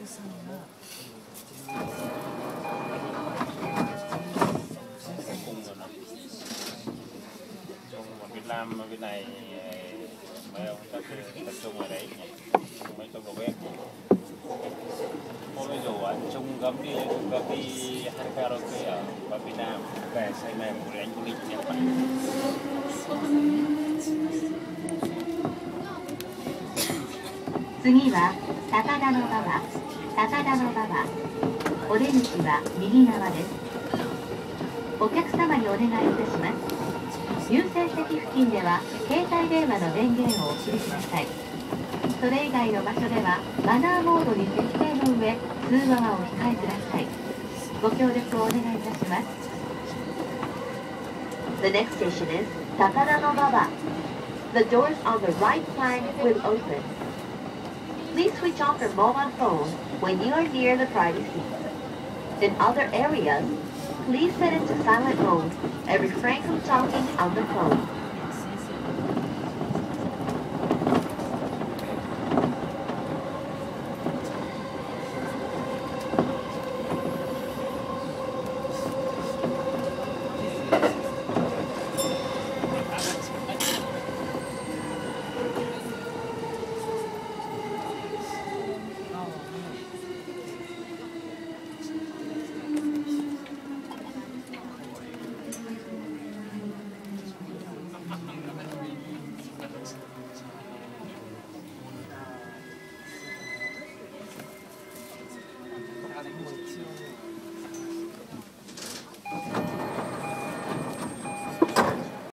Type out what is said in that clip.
Việt Nam bên này mấy ông tập trung ở đấy mấy trong đầu bếp bây giờ chung gấm đi hát karaoke ở Việt Nam về say mềm của anh du lịch Nhật Bản. 次は高田馬場。高田馬場。お出口は右側です。お客様にお願いいたします。優先席付近では携帯電話の電源をお切りください。それ以外の場所ではマナーモードに設定の上、通話はお控えください。ご協力をお願いいたします。The next station is Takada no Baba. The doors on the right side will open. Please switch off your mobile phone when you are near the privacy seat. In other areas, please set it to silent mode and refrain from talking on the phone.